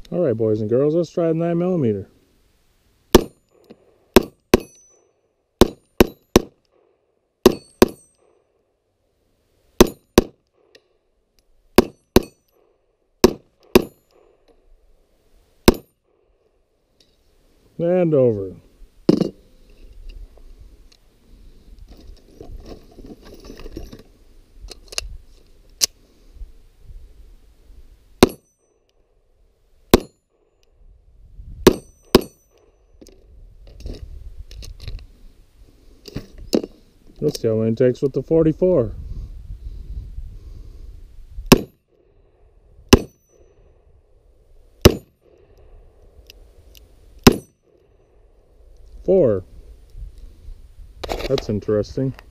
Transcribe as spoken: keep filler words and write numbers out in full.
All right, boys and girls, let's try the nine millimeter. And over. Let's see how many it takes with the forty-four. Four. That's interesting.